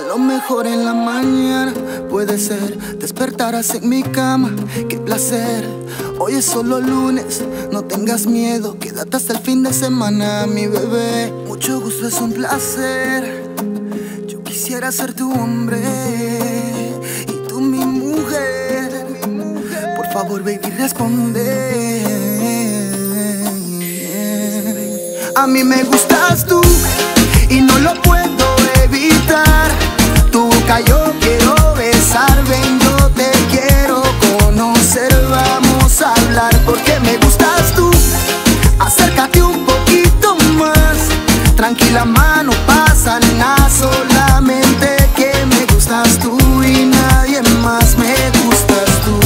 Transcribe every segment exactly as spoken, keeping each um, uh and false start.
lo mejor en la mañana puede ser despertarás en mi cama. Qué placer, hoy es solo lunes, no tengas miedo, quédate hasta el fin de semana, mi bebé. Mucho gusto, es un placer. Yo quisiera ser tu hombre y tú mi mujer. Por favor, baby, responde. A mí me gustas tú y no lo puedo evitar. Tu boca yo quiero besar, ven, yo te quiero conocer. Vamos a hablar porque me gustas tú. Acércate un poquito más. Tranquila, mano, pasa nada, solamente que me gustas tú y nadie más. Me gustas tú.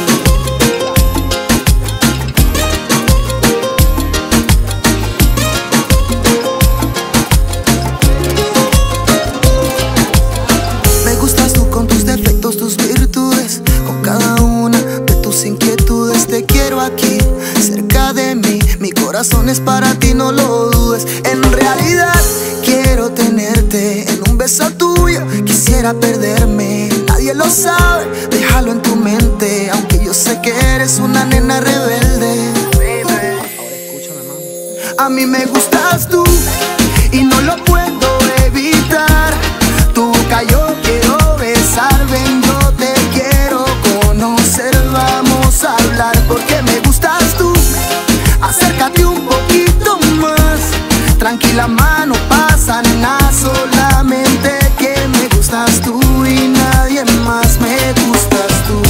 Tus virtudes, con cada una de tus inquietudes. Te quiero aquí, cerca de mí. Mi corazón es para ti, no lo dudes. En realidad quiero tenerte en un beso tuyo. Quisiera perderme, nadie lo sabe. Déjalo en tu mente, aunque yo sé que eres una nena rebelde. Ahora escúchame, mami. A mí me gustas tú y no lo puedo evitar. Tu boca yo quiero besar, ven, yo te quiero conocer. Vamos a hablar porque me gustas tú. Acércate un poquito más. Tranquila, mano, pasa nada, solamente que me gustas tú y nadie más. Me gustas tú.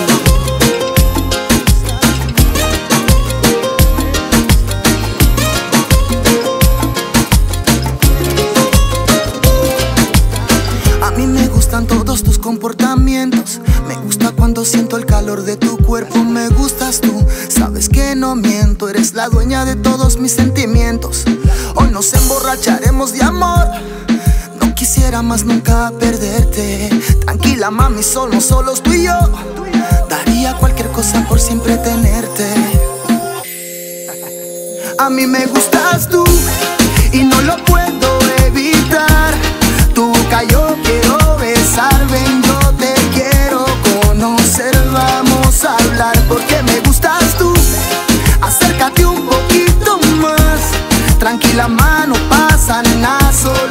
A mí me gustan todos tus comportamientos. Me gusta cuando siento el calor de tu cuerpo. Me gustas tú, sabes que no miento. Eres la dueña de todos mis sentimientos. Hoy nos emborracharemos de amor. No quisiera más nunca perderte. Tranquila, mami, somos solos tú y yo. Daría cualquier cosa por siempre tenerte. A mí me gustas tú y no lo puedo evitar. Tu boca yo quiero besar, ven, yo te quiero conocer. Vamos a hablar porque me gustas tú. Acércate un poquito más. Tranquila, mano, pasa nada, solo